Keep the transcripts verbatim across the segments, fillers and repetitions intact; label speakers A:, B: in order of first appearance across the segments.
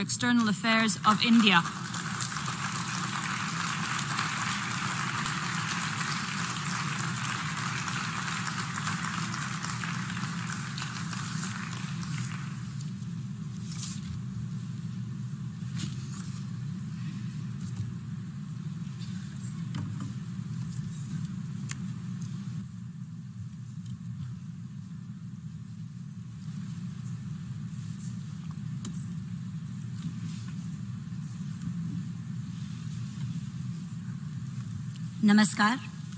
A: External Affairs of India.
B: नमस्कार।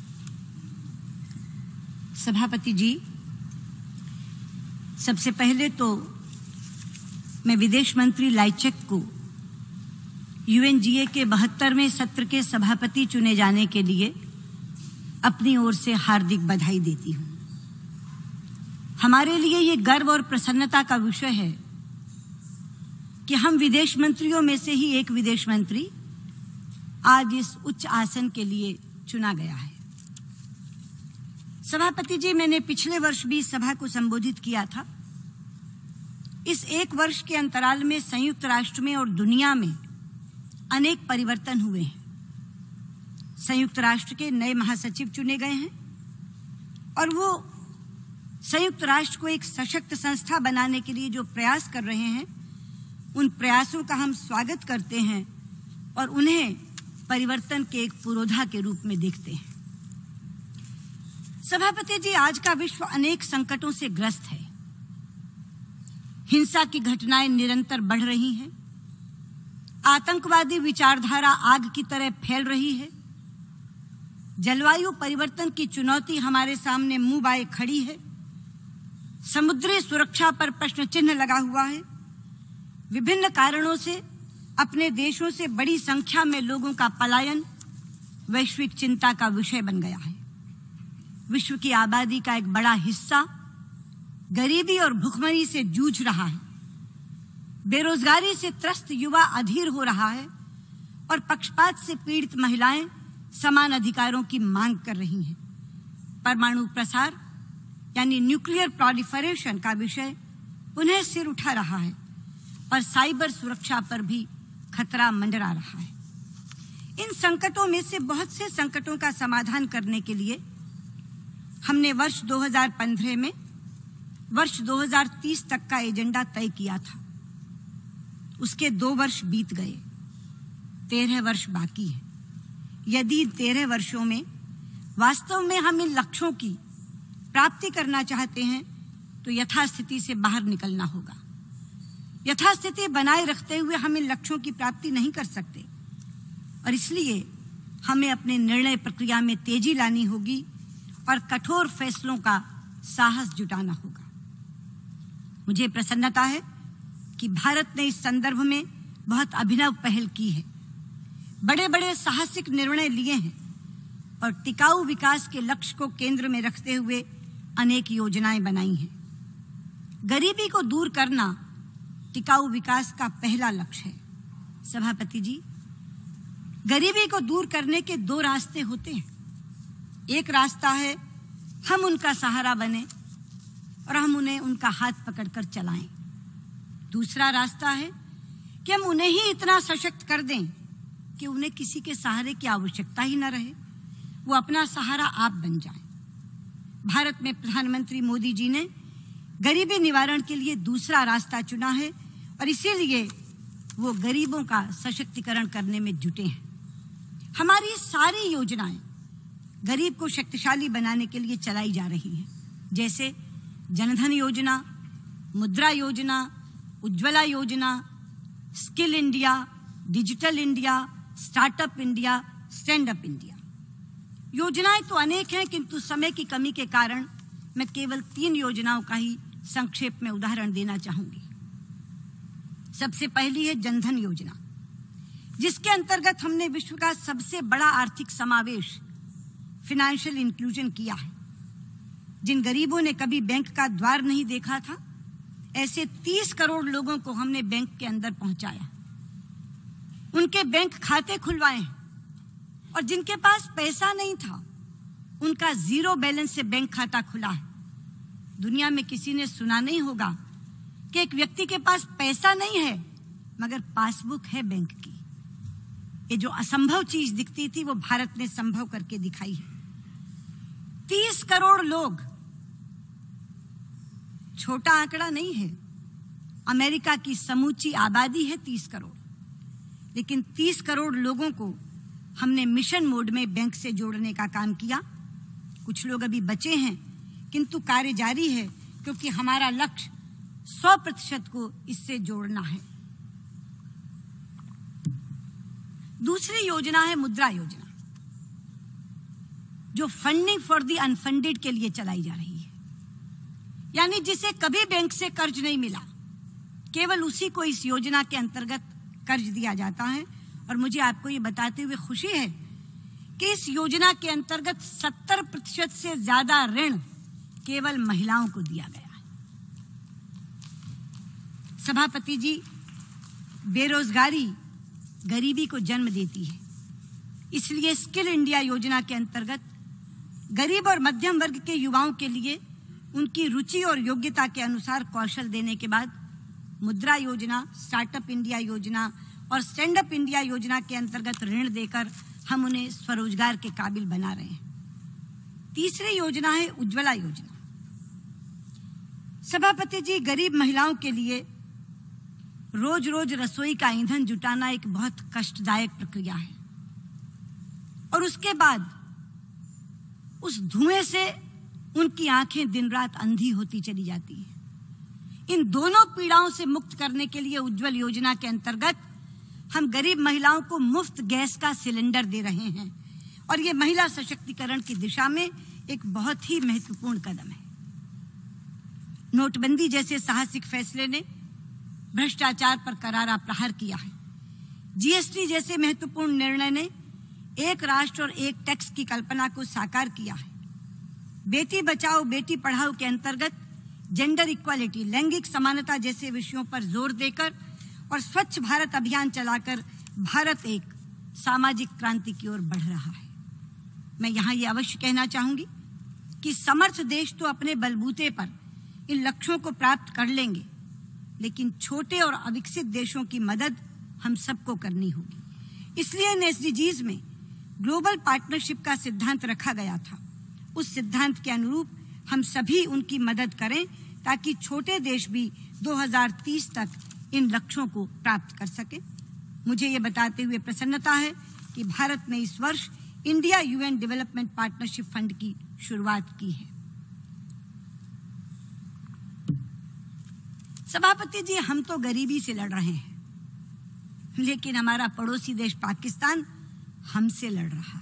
B: सभापति जी, सबसे पहले तो मैं विदेश मंत्री लाइचेक को यूएनजीए के बहत्तरवें सत्र के सभापति चुने जाने के लिए अपनी ओर से हार्दिक बधाई देती हूं। हमारे लिए ये गर्व और प्रसन्नता का विषय है कि हम विदेश मंत्रियों में से ही एक विदेश मंत्री आज इस उच्च आसन के लिए चुना गया है। सभापति जी, मैंने पिछले वर्ष भी सभा को संबोधित किया था। इस एक वर्ष के अंतराल में संयुक्त राष्ट्र में और दुनिया में अनेक परिवर्तन हुए हैं। संयुक्त राष्ट्र के नए महासचिव चुने गए हैं और वो संयुक्त राष्ट्र को एक सशक्त संस्था बनाने के लिए जो प्रयास कर रहे हैं, उन प्रयासों का हम स्वागत करते हैं और उन्हें परिवर्तन के एक पुरोधा के रूप में देखते हैं। सभापति जी, आज का विश्व अनेक संकटों से ग्रस्त है। हिंसा की घटनाएं निरंतर बढ़ रही हैं। आतंकवादी विचारधारा आग की तरह फैल रही है। जलवायु परिवर्तन की चुनौती हमारे सामने मुंह बाए खड़ी है। समुद्री सुरक्षा पर प्रश्न चिन्ह लगा हुआ है। विभिन्न कारणों से अपने देशों से बड़ी संख्या में लोगों का पलायन वैश्विक चिंता का विषय बन गया है। विश्व की आबादी का एक बड़ा हिस्सा गरीबी और भुखमरी से जूझ रहा है। बेरोजगारी से त्रस्त युवा अधीर हो रहा है और पक्षपात से पीड़ित महिलाएं समान अधिकारों की मांग कर रही हैं। परमाणु प्रसार यानी न्यूक्लियर प्रोलिफरेशन का विषय पुनः सिर उठा रहा है और साइबर सुरक्षा पर भी खतरा मंडरा रहा है। इन संकटों में से बहुत से संकटों का समाधान करने के लिए हमने वर्ष दो हज़ार पंद्रह में वर्ष दो हज़ार तीस तक का एजेंडा तय किया था। उसके दो वर्ष बीत गए, तेरह वर्ष बाकी है। यदि तेरह वर्षों में वास्तव में हम इन लक्ष्यों की प्राप्ति करना चाहते हैं तो यथास्थिति से बाहर निकलना होगा। यथास्थिति बनाए रखते हुए हम इन लक्ष्यों की प्राप्ति नहीं कर सकते और इसलिए हमें अपने निर्णय प्रक्रिया में तेजी लानी होगी और कठोर फैसलों का साहस जुटाना होगा। मुझे प्रसन्नता है कि भारत ने इस संदर्भ में बहुत अभिनव पहल की है। बड़े बड़े साहसिक निर्णय लिए हैं और टिकाऊ विकास के लक्ष्य को केंद्र में रखते हुए अनेक योजनाएं बनाई हैं। गरीबी को दूर करना टिकाऊ विकास का पहला लक्ष्य है। सभापति जी, गरीबी को दूर करने के दो रास्ते होते हैं। एक रास्ता है हम उनका सहारा बने और हम उन्हें उनका हाथ पकड़कर चलाएं। दूसरा रास्ता है कि हम उन्हें ही इतना सशक्त कर दें कि उन्हें किसी के सहारे की आवश्यकता ही न रहे, वो अपना सहारा आप बन जाएं। भारत में प्रधानमंत्री मोदी जी ने गरीबी निवारण के लिए दूसरा रास्ता चुना है और इसीलिए वो गरीबों का सशक्तिकरण करने में जुटे हैं। हमारी सारी योजनाएं गरीब को शक्तिशाली बनाने के लिए चलाई जा रही हैं, जैसे जनधन योजना, मुद्रा Yojana, Ujjwala Yojana, Skill India, Digital India, Startup India, Stand Up India. योजनाएं तो अनेक हैं, किंतु समय की कमी के कारण मैं केवल तीन योजनाओं का ही संक्षेप में उदाहरण देना चाहूंगी। सबसे पहली है जनधन योजना, जिसके अंतर्गत हमने विश्व का सबसे बड़ा आर्थिक समावेश फाइनेंशियल इंक्लूजन किया है। जिन गरीबों ने कभी बैंक का द्वार नहीं देखा था, ऐसे तीस करोड़ लोगों को हमने बैंक के अंदर पहुंचाया, उनके बैंक खाते खुलवाए हैं और जिनके पास पैसा नहीं था उनका जीरो बैलेंस से बैंक खाता खुला है। दुनिया में किसी ने सुना नहीं होगा कि एक व्यक्ति के पास पैसा नहीं है मगर पासबुक है बैंक की। ये जो असंभव चीज दिखती थी वो भारत ने संभव करके दिखाई है। तीस करोड़ लोग, छोटा आंकड़ा नहीं है। अमेरिका की समूची आबादी है तीस करोड़, लेकिन तीस करोड़ लोगों को हमने मिशन मोड में बैंक से जोड़ने का काम किया। कुछ लोग अभी बचे हैं, किंतु कार्य जारी है, क्योंकि हमारा लक्ष्य सौ प्रतिशत को इससे जोड़ना है। दूसरी योजना है मुद्रा योजना, जो फंडिंग फॉर द अनफंडेड के लिए चलाई जा रही है। यानी जिसे कभी बैंक से कर्ज नहीं मिला, केवल उसी को इस योजना के अंतर्गत कर्ज दिया जाता है। और मुझे आपको ये बताते हुए खुशी है कि इस योजना के अंतर्गत सत्तर प्रतिशत से ज्यादा ऋण केवल महिलाओं को दिया गया है। सभापति जी, बेरोजगारी गरीबी को जन्म देती है, इसलिए स्किल इंडिया योजना के अंतर्गत गरीब और मध्यम वर्ग के युवाओं के लिए उनकी रुचि और योग्यता के अनुसार कौशल देने के बाद मुद्रा योजना, स्टार्टअप इंडिया योजना और स्टैंड अप इंडिया योजना के अंतर्गत ऋण देकर हम उन्हें स्वरोजगार के काबिल बना रहे हैं। तीसरी योजना है उज्ज्वला योजना। सभापति जी, गरीब महिलाओं के लिए रोज रोज रसोई का ईंधन जुटाना एक बहुत कष्टदायक प्रक्रिया है, और उसके बाद उस धुएं से उनकी आंखें दिन रात अंधी होती चली जाती हैं। इन दोनों पीड़ाओं से मुक्त करने के लिए उज्ज्वल योजना के अंतर्गत हम गरीब महिलाओं को मुफ्त गैस का सिलेंडर दे रहे हैं, और ये महिला सशक्तिकरण की दिशा में एक बहुत ही महत्वपूर्ण कदम है। नोटबंदी जैसे साहसिक फैसले ने भ्रष्टाचार पर करारा प्रहार किया है। जीएसटी जैसे महत्वपूर्ण निर्णय ने एक राष्ट्र और एक टैक्स की कल्पना को साकार किया है। बेटी बचाओ बेटी पढ़ाओ के अंतर्गत जेंडर इक्वालिटी, लैंगिक समानता जैसे विषयों पर जोर देकर और स्वच्छ भारत अभियान चलाकर भारत एक सामाजिक क्रांति की ओर बढ़ रहा है। मैं यहाँ ये अवश्य कहना चाहूंगी कि समर्थ देश तो अपने बलबूते पर इन लक्ष्यों को प्राप्त कर लेंगे, लेकिन छोटे और अविकसित देशों की मदद हम सबको करनी होगी। इसलिए इन एसडीजीज में ग्लोबल पार्टनरशिप का सिद्धांत रखा गया था। उस सिद्धांत के अनुरूप हम सभी उनकी मदद करें, ताकि छोटे देश भी दो हज़ार तीस तक इन लक्ष्यों को प्राप्त कर सके। मुझे ये बताते हुए प्रसन्नता है कि भारत ने इस वर्ष India UN Development Partnership Fund की शुरुआत की है। सभापति जी, हम तो गरीबी से लड़ रहे हैं, लेकिन हमारा पड़ोसी देश पाकिस्तान हमसे लड़ रहा है।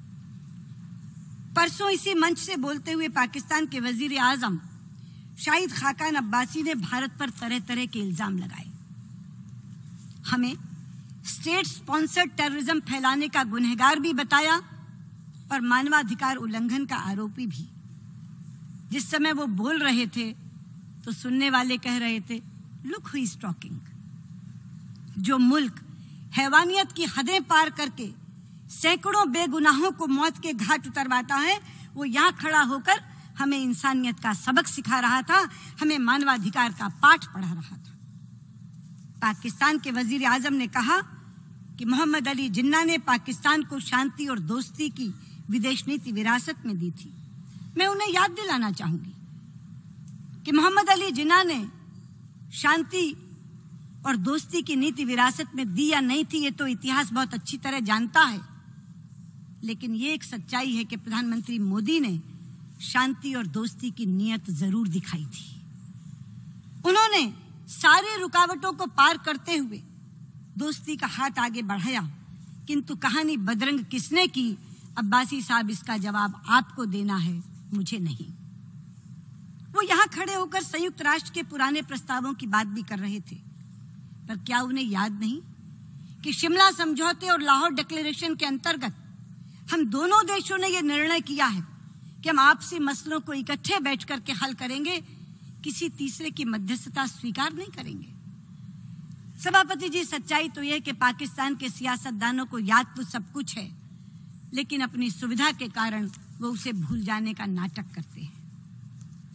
B: परसों इसी मंच से बोलते हुए पाकिस्तान के वजीर आजम शाहिद खाकान अब्बासी ने भारत पर तरह तरह के इल्जाम लगाए। हमें स्टेट स्पॉन्सर्ड टेररिज्म फैलाने का गुनहगार भी बताया और मानवाधिकार उल्लंघन का आरोपी भी। जिस समय वो बोल रहे थे तो सुनने वाले कह रहे थे, लुक हु इज टॉकिंग। जो मुल्क हैवानियत की हदें पार करके सैकड़ों बेगुनाहों को मौत के घाट उतरवाता है, वो यहाँ खड़ा होकर हमें इंसानियत का सबक सिखा रहा था, हमें मानवाधिकार का पाठ पढ़ा रहा था। पाकिस्तान के वजीर आजम ने कहा कि मोहम्मद अली जिन्ना ने पाकिस्तान को शांति और दोस्ती की विदेश नीति विरासत में दी थी। मैं उन्हें याद दिलाना चाहूंगी कि मोहम्मद अली जिन्ना ने शांति और दोस्ती की नीति विरासत में दी या नहीं थी, ये तो इतिहास बहुत अच्छी तरह जानता है, लेकिन ये एक सच्चाई है कि प्रधानमंत्री मोदी ने शांति और दोस्ती की नीयत जरूर दिखाई थी। उन्होंने सारी रुकावटों को पार करते हुए दोस्ती का हाथ आगे बढ़ाया, किंतु कहानी बदरंग किसने की, अब्बासी साहब, इसका जवाब आपको देना है, मुझे नहीं। वो यहाँ खड़े होकर संयुक्त राष्ट्र के पुराने प्रस्तावों की बात भी कर रहे थे, पर क्या उन्हें याद नहीं कि शिमला समझौते और लाहौर डिक्लेरेशन के अंतर्गत हम दोनों देशों ने यह निर्णय किया है कि हम आपसी मसलों को इकट्ठे बैठ करके हल करेंगे, किसी तीसरे की मध्यस्थता स्वीकार नहीं करेंगे। सभापति जी, सच्चाई तो यह कि पाकिस्तान के सियासतदानों को याद तो सब कुछ है, लेकिन अपनी सुविधा के कारण वो उसे भूल जाने का नाटक करते हैं।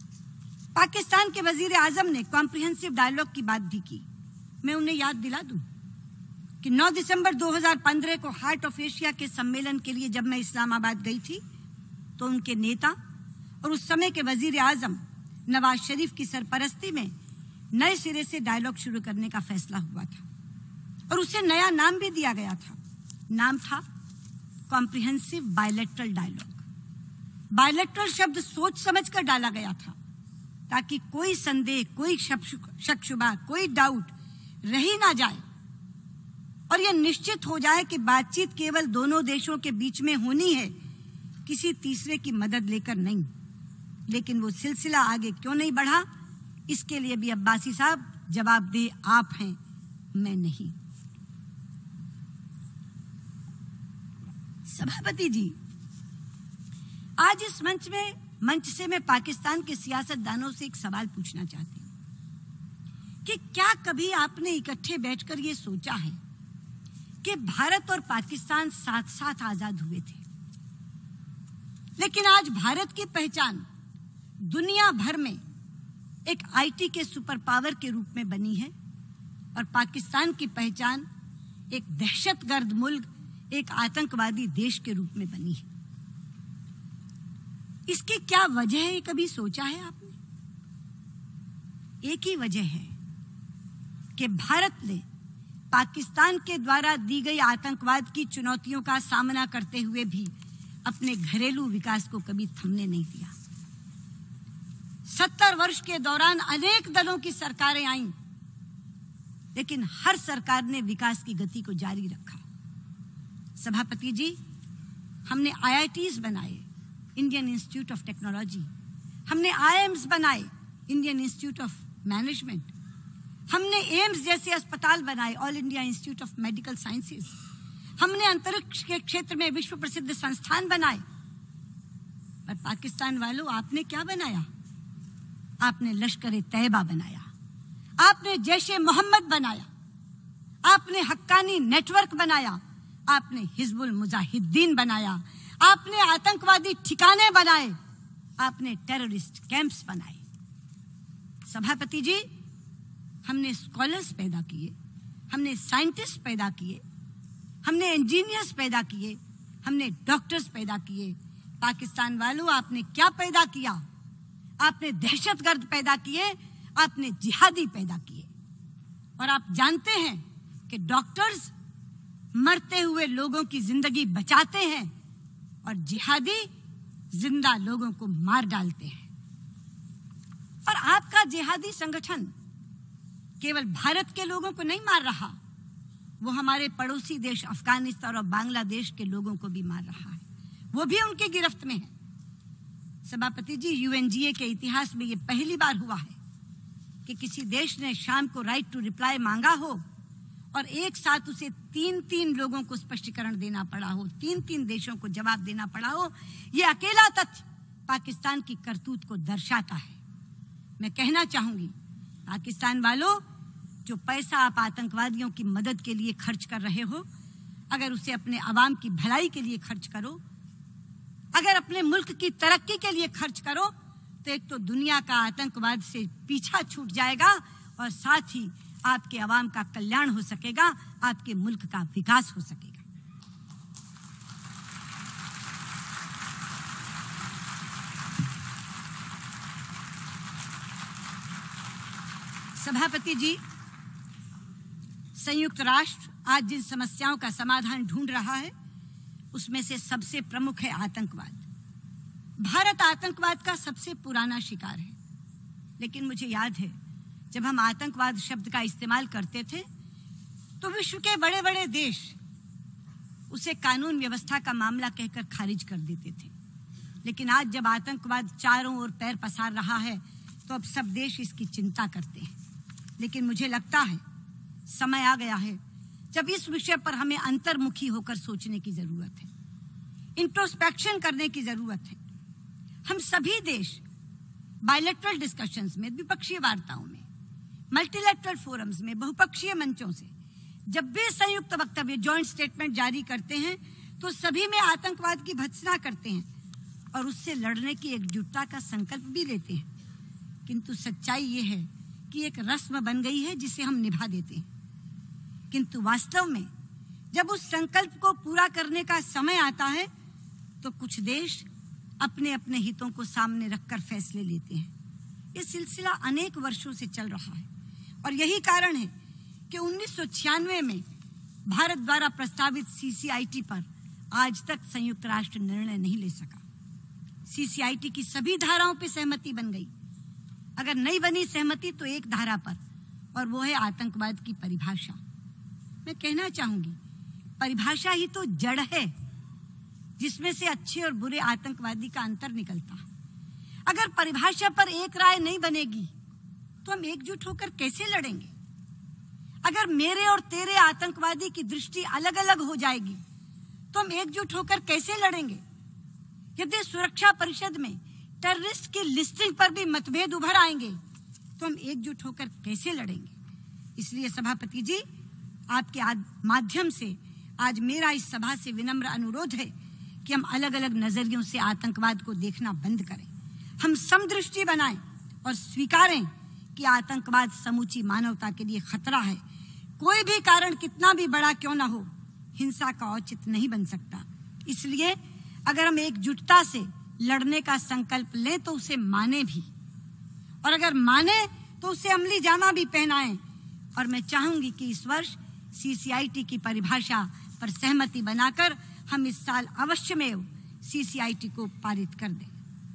B: पाकिस्तान के वजीर आजम ने कॉम्प्रिहेंसिव डायलॉग की बात भी की, मैं उन्हें याद दिला दूं। कि नौ दिसंबर दो हज़ार पंद्रह को हार्ट ऑफ एशिया के सम्मेलन के लिए जब मैं इस्लामाबाद गई थी तो उनके नेता और उस समय के वजीर आजम नवाज शरीफ की सरपरस्ती में नए सिरे से डायलॉग शुरू करने का फैसला हुआ था और उसे नया नाम भी दिया गया था। नाम था कॉम्प्रिहेंसिव बायलैटरल डायलॉग। बायलैटरल शब्द सोच समझकर डाला गया था ताकि कोई संदेह, कोई शक शुबा, कोई डाउट रही ना जाए और यह निश्चित हो जाए कि बातचीत केवल दोनों देशों के बीच में होनी है, किसी तीसरे की मदद लेकर नहीं। लेकिन वो सिलसिला आगे क्यों नहीं बढ़ा, इसके लिए भी अब्बासी साहब जवाबदेह आप हैं, मैं नहीं। सभापति जी, आज इस मंच में मंच से मैं पाकिस्तान के सियासतदानों से एक सवाल पूछना चाहती हूं कि क्या कभी आपने इकट्ठे बैठकर ये सोचा है कि भारत और पाकिस्तान साथ साथ आजाद हुए थे, लेकिन आज भारत की पहचान दुनिया भर में एक आईटी के सुपर पावर के रूप में बनी है और पाकिस्तान की पहचान एक दहशतगर्द मुल्क, एक आतंकवादी देश के रूप में बनी है। इसकी क्या वजह है, ये कभी सोचा है आपने? एक ही वजह है कि भारत ने पाकिस्तान के द्वारा दी गई आतंकवाद की चुनौतियों का सामना करते हुए भी अपने घरेलू विकास को कभी थमने नहीं दिया। सत्तर वर्ष के दौरान अनेक दलों की सरकारें आईं, लेकिन हर सरकार ने विकास की गति को जारी रखा। सभापति जी, हमने आई आई टीज़ बनाए, इंडियन इंस्टीट्यूट ऑफ टेक्नोलॉजी, हमने आई आई एम्स बनाए, इंडियन इंस्टीट्यूट ऑफ मैनेजमेंट, हमने एम्स जैसे अस्पताल बनाए, All India Institute of Medical Sciences, हमने अंतरिक्ष के क्षेत्र में विश्व प्रसिद्ध संस्थान बनाए। पर पाकिस्तान वालों, आपने क्या बनाया? आपने लश्कर तैयबा बनाया, आपने जैश ए मोहम्मद बनाया, आपने हक्कानी नेटवर्क बनाया, आपने हिजबुल मुजाहिदीन बनाया, आपने आतंकवादी ठिकाने बनाए, आपने टेररिस्ट कैंप्स बनाए। सभापति जी, हमने स्कॉलर्स पैदा किए, हमने साइंटिस्ट पैदा किए, हमने इंजीनियर्स पैदा किए, हमने डॉक्टर्स पैदा किए। पाकिस्तान वालों, आपने क्या पैदा किया? आपने दहशतगर्द पैदा किए, आपने जिहादी पैदा किए। और आप जानते हैं कि डॉक्टर्स मरते हुए लोगों की जिंदगी बचाते हैं और जिहादी जिंदा लोगों को मार डालते हैं। और आपका जिहादी संगठन केवल भारत के लोगों को नहीं मार रहा, वो हमारे पड़ोसी देश अफगानिस्तान और बांग्लादेश के लोगों को भी मार रहा है, वो भी उनकी गिरफ्त में है। सभापति जी, यू एन जी ए के इतिहास में ये पहली बार हुआ है कि किसी देश ने शाम को राइट टू रिप्लाई मांगा हो और एक साथ उसे तीन तीन लोगों को स्पष्टीकरण देना पड़ा हो, तीन तीन देशों को जवाब देना पड़ा हो। ये अकेला तथ्य पाकिस्तान की करतूत को दर्शाता है। मैं कहना चाहूंगी, पाकिस्तान वालों, जो पैसा आप आतंकवादियों की मदद के लिए खर्च कर रहे हो, अगर उसे अपने अवाम की भलाई के लिए खर्च करो, अगर अपने मुल्क की तरक्की के लिए खर्च करो, तो एक तो दुनिया का आतंकवाद से पीछा छूट जाएगा और साथ ही आपके अवाम का कल्याण हो सकेगा, आपके मुल्क का विकास हो सकेगा। सभापति जी, संयुक्त राष्ट्र आज जिन समस्याओं का समाधान ढूंढ रहा है, उसमें से सबसे प्रमुख है आतंकवाद। भारत आतंकवाद का सबसे पुराना शिकार है, लेकिन मुझे याद है जब हम आतंकवाद शब्द का इस्तेमाल करते थे तो विश्व के बड़े बड़े देश उसे कानून व्यवस्था का मामला कहकर खारिज कर देते थे। लेकिन आज जब आतंकवाद चारों ओर पैर पसार रहा है तो अब सब देश इसकी चिंता करते हैं। लेकिन मुझे लगता है समय आ गया है जब इस विषय पर हमें अंतर्मुखी होकर सोचने की जरूरत है, इंट्रोस्पेक्शन करने की जरूरत है। हम सभी देश बायलैटरल डिस्कशंस में, द्विपक्षीय वार्ताओं में, मल्टीलैटरल फोरम्स में, बहुपक्षीय मंचों से जब भी संयुक्त वक्तव्य, जॉइंट स्टेटमेंट जारी करते हैं तो सभी में आतंकवाद की भर्त्सना करते हैं और उससे लड़ने की एकजुटता का संकल्प भी लेते हैं। किंतु सच्चाई ये है कि एक रस्म बन गई है जिसे हम निभा देते हैं। किंतु वास्तव में जब उस संकल्प को पूरा करने का समय आता है तो कुछ देश अपने अपने हितों को सामने रखकर फैसले लेते हैं। ये सिलसिला अनेक वर्षों से चल रहा है और यही कारण है कि उन्नीस सौ छियानवे में भारत द्वारा प्रस्तावित सीसीआईटी पर आज तक संयुक्त राष्ट्र निर्णय नहीं ले सका। सीसीआईटी की सभी धाराओं पर सहमति बन गई। अगर नहीं बनी सहमति तो एक धारा पर, और वो है आतंकवाद की परिभाषा। मैं कहना चाहूंगी, परिभाषा ही तो जड़ है जिसमें से अच्छे और बुरे आतंकवादी का अंतर निकलता है। अगर परिभाषा पर एक राय नहीं बनेगी तो हम एकजुट होकर कैसे लड़ेंगे? अगर मेरे और तेरे आतंकवादी की दृष्टि अलग अलग हो जाएगी तो हम एकजुट होकर कैसे लड़ेंगे? यदि सुरक्षा परिषद में टेररिस्ट की लिस्टिंग पर भी मतभेद उभर आएंगे तो हम एकजुट होकर कैसे लड़ेंगे? इसलिए सभापति जी, आपके माध्यम से आज मेरा इस सभा से विनम्र अनुरोध है कि हम अलग अलग नजरियों से आतंकवाद को देखना बंद करें। हम समदृष्टि बनाएं और स्वीकारें कि आतंकवाद समूची मानवता के लिए खतरा है। कोई भी कारण कितना भी बड़ा क्यों ना हो, हिंसा का औचित्य नहीं बन सकता। इसलिए अगर हम एकजुटता से लड़ने का संकल्प लें तो उसे माने भी, और अगर माने तो उसे अमली जामा भी पहनाएं। और मैं चाहूंगी कि इस वर्ष सीसीआईटी की परिभाषा पर सहमति बनाकर हम इस साल अवश्य में सीसीआईटी को पारित कर दें।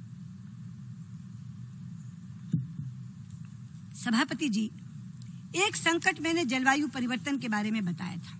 B: सभापति जी, एक संकट मैंने जलवायु परिवर्तन के बारे में बताया था।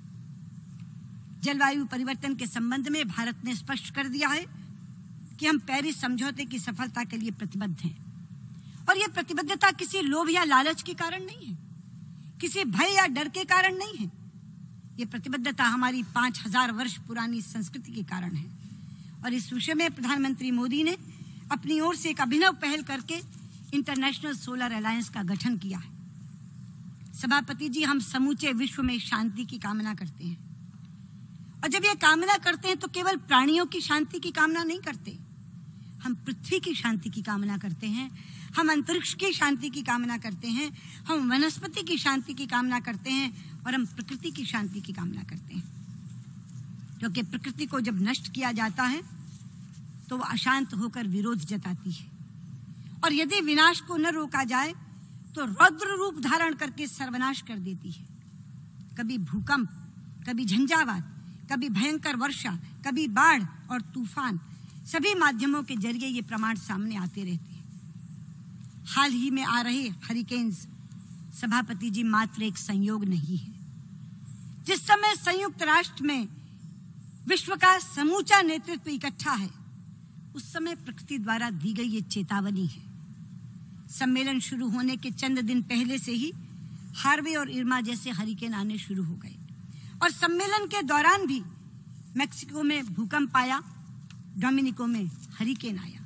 B: जलवायु परिवर्तन के संबंध में भारत ने स्पष्ट कर दिया है कि हम पेरिस समझौते की सफलता के लिए प्रतिबद्ध हैं, और यह प्रतिबद्धता किसी लोभ या लालच के कारण नहीं है, किसी भय या डर के कारण नहीं है। ये प्रतिबद्धता हमारी पांच हजार वर्ष पुरानी संस्कृति के कारण है। और इस विषय में प्रधानमंत्री मोदी ने अपनी ओर से एक अभिनव पहल करके इंटरनेशनल सोलर अलायंस का गठन किया है। सभापति जी, हम समूचे विश्व में शांति की कामना करते हैं, और जब ये कामना करते हैं तो केवल प्राणियों की शांति की कामना नहीं करते। हम पृथ्वी की शांति की कामना करते हैं, हम अंतरिक्ष की शांति की कामना करते हैं, हम वनस्पति की शांति की कामना करते हैं, और हम प्रकृति की शांति की कामना करते हैं। क्योंकि प्रकृति को जब नष्ट किया जाता है तो वो अशांत होकर विरोध जताती है, और यदि विनाश को न रोका जाए तो रौद्र रूप धारण करके सर्वनाश कर देती है। कभी भूकंप, कभी झंझावात, कभी भयंकर वर्षा, कभी बाढ़ और तूफान, सभी माध्यमों के जरिए ये प्रमाण सामने आते रहते हैं। हाल ही में आ रहे हरिकेन्स, सभापति जी, मात्र एक संयोग नहीं है। जिस समय संयुक्त राष्ट्र में विश्व का समूचा नेतृत्व इकट्ठा है, उस समय प्रकृति द्वारा दी गई ये चेतावनी है। सम्मेलन शुरू होने के चंद दिन पहले से ही हार्वे और इर्मा जैसे हरिकेन आने शुरू हो गए, और सम्मेलन के दौरान भी मेक्सिको में भूकंप आया, डोमिनिको में हरिकेन आया।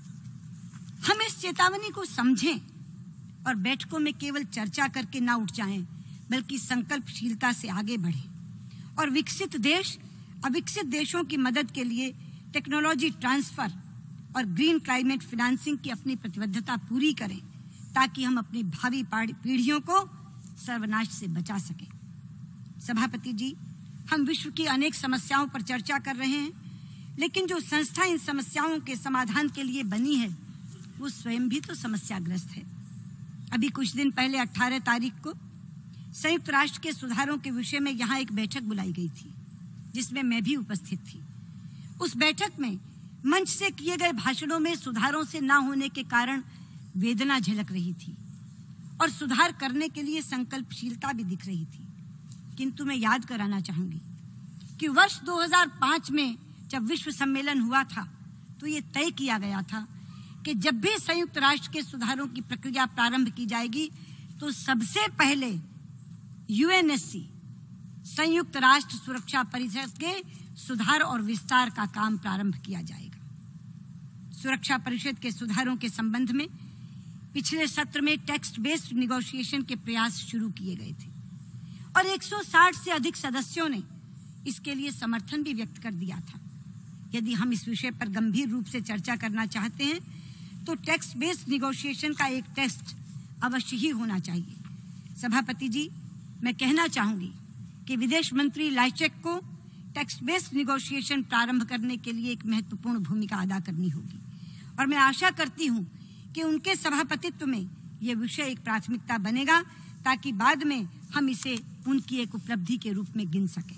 B: हम इस चेतावनी को समझें और बैठकों में केवल चर्चा करके ना उठ जाएं, बल्कि संकल्पशीलता से आगे बढ़ें और विकसित देश अविकसित देशों की मदद के लिए टेक्नोलॉजी ट्रांसफर और ग्रीन क्लाइमेट फाइनेंसिंग की अपनी प्रतिबद्धता पूरी करें, ताकि हम अपनी भावी पीढ़ियों को सर्वनाश से बचा सकें। सभापति जी, हम विश्व की अनेक समस्याओं पर चर्चा कर रहे हैं, लेकिन जो संस्था इन समस्याओं के समाधान के लिए बनी है वो स्वयं भी तो समस्याग्रस्त है। अभी कुछ दिन पहले अठारह तारीख को संयुक्त राष्ट्र के सुधारों के विषय में यहाँ एक बैठक बुलाई गई थी, जिसमें मैं भी उपस्थित थी। उस बैठक में मंच से किए गए भाषणों में सुधारों से ना होने के कारण वेदना झलक रही थी और सुधार करने के लिए संकल्पशीलता भी दिख रही थी। किंतु मैं याद कराना चाहूंगी कि वर्ष दो हज़ार पाँच में जब विश्व सम्मेलन हुआ था तो ये तय किया गया था कि जब भी संयुक्त राष्ट्र के सुधारों की प्रक्रिया प्रारंभ की जाएगी तो सबसे पहले यूएनएससी संयुक्त राष्ट्र सुरक्षा परिषद के सुधार और विस्तार का काम प्रारंभ किया जाएगा। सुरक्षा परिषद के सुधारों के संबंध में पिछले सत्र में टेक्स्ट बेस्ड निगोशिएशन के प्रयास शुरू किए गए थे और एक सौ साठ से अधिक सदस्यों ने इसके लिए समर्थन भी व्यक्त कर दिया था। यदि हम इस विषय पर गंभीर रूप से चर्चा करना चाहते हैं तो टेक्स्ट बेस्ड निगोशिएशन का एक टेस्ट अवश्य ही होना चाहिए। सभापति जी, मैं कहना चाहूंगी कि विदेश मंत्री लाइचेक को टेक्स्ट बेस्ड निगोशिएशन प्रारंभ करने के लिए एक महत्वपूर्ण भूमिका अदा करनी होगी और मैं आशा करती हूं कि उनके सभापतित्व में यह विषय एक प्राथमिकता बनेगा ताकि बाद में हम इसे उनकी एक उपलब्धि के रूप में गिन सकें।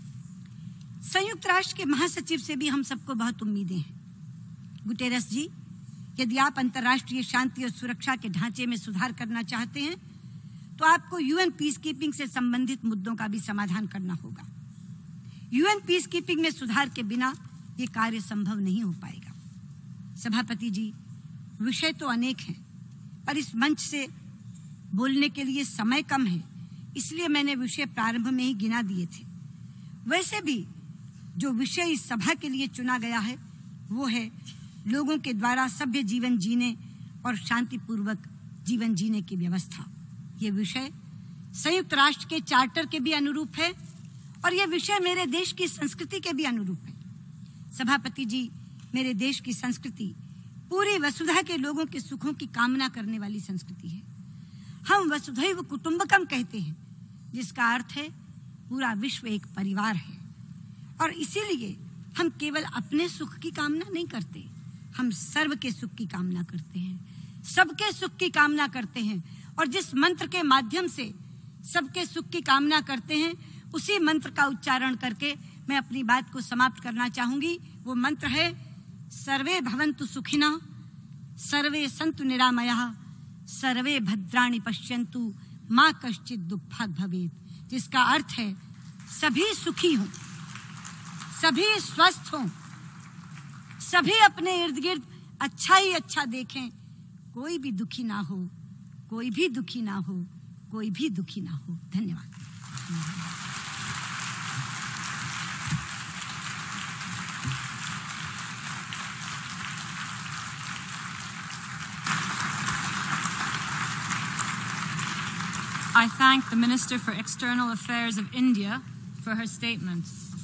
B: संयुक्त राष्ट्र के महासचिव से भी हम सबको बहुत उम्मीदें हैं। गुटेरस जी, यदि आप अंतर्राष्ट्रीय शांति और सुरक्षा के ढांचे में सुधार करना चाहते हैं तो आपको यूएन पीस कीपिंग से संबंधित मुद्दों का भी समाधान करना होगा। यूएन पीस कीपिंग में सुधार के बिना ये कार्य संभव नहीं हो पाएगा। सभापति जी, विषय तो अनेक हैं, पर इस मंच से बोलने के लिए समय कम है, इसलिए मैंने विषय प्रारंभ में ही गिना दिए थे। वैसे भी जो विषय इस सभा के लिए चुना गया है वो है लोगों के द्वारा सभ्य जीवन जीने और शांतिपूर्वक जीवन जीने की व्यवस्था। ये विषय संयुक्त राष्ट्र के चार्टर के भी अनुरूप है और ये विषय मेरे देश की संस्कृति के भी अनुरूप है। सभापति जी, मेरे देश की संस्कृति पूरी वसुधा के लोगों के सुखों की कामना करने वाली संस्कृति है। हम वसुधैव कुटुंबकम कहते हैं, जिसका अर्थ है पूरा विश्व एक परिवार है और इसीलिए हम केवल अपने सुख की कामना नहीं करते, हम सर्व के सुख की कामना करते हैं, सबके सुख की कामना करते हैं और जिस मंत्र के माध्यम से सबके सुख की कामना करते हैं उसी मंत्र का उच्चारण करके मैं अपनी बात को समाप्त करना चाहूंगी। वो मंत्र है सर्वे भवन्तु सुखिनः, सर्वे सन्तु निरामयाः, सर्वे भद्राणि पश्यन्तु, मां कश्चित् दुःखभाग् भवेत्, जिसका अर्थ है सभी सुखी हों, सभी स्वस्थ हों, सभी अपने इर्द गिर्द अच्छा ही अच्छा देखें, कोई भी दुखी ना हो, कोई भी दुखी ना हो, कोई भी दुखी ना हो। धन्यवाद।
A: I thank the Minister for External Affairs of India for her statement.